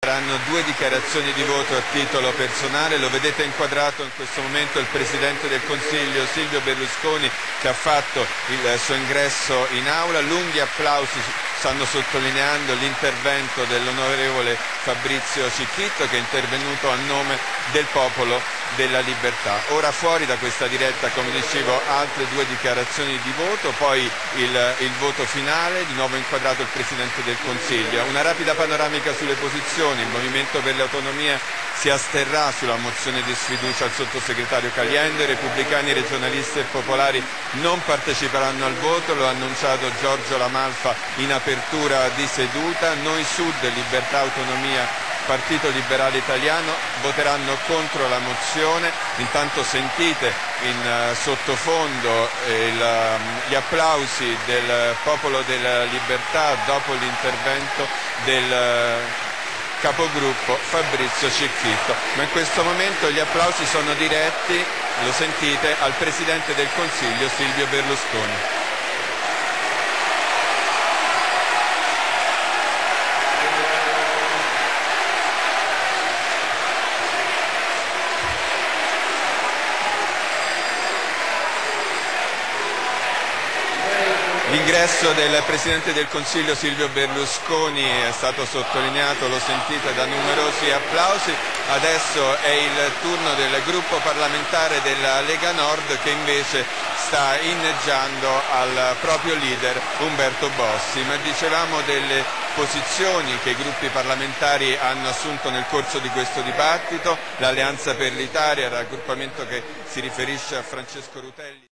Saranno due dichiarazioni di voto a titolo personale, lo vedete inquadrato in questo momento il Presidente del Consiglio Silvio Berlusconi che ha fatto il suo ingresso in aula, lunghi applausi stanno sottolineando l'intervento dell'onorevole Fabrizio Cicchitto che è intervenuto a nome del Popolo della Libertà. Ora fuori da questa diretta, come dicevo, altre due dichiarazioni di voto, poi il voto finale, di nuovo inquadrato il Presidente del Consiglio. Una rapida panoramica sulle posizioni: il Movimento per le Autonomie si asterrà sulla mozione di sfiducia al sottosegretario Caliendo, i repubblicani, regionalisti e popolari non parteciperanno al voto, lo ha annunciato Giorgio La Malfa in apertura di seduta. Noi Sud, Libertà, Autonomia, Partito Liberale Italiano voteranno contro la mozione. Intanto sentite in sottofondo gli applausi del Popolo della Libertà dopo l'intervento del capogruppo Fabrizio Cicchitto, ma in questo momento gli applausi sono diretti, lo sentite, al Presidente del Consiglio Silvio Berlusconi. L'ingresso del Presidente del Consiglio Silvio Berlusconi è stato sottolineato, lo sentite, da numerosi applausi. Adesso è il turno del gruppo parlamentare della Lega Nord che invece sta inneggiando al proprio leader Umberto Bossi. Ma dicevamo delle posizioni che i gruppi parlamentari hanno assunto nel corso di questo dibattito. L'Alleanza per l'Italia, raggruppamento che si riferisce a Francesco Rutelli.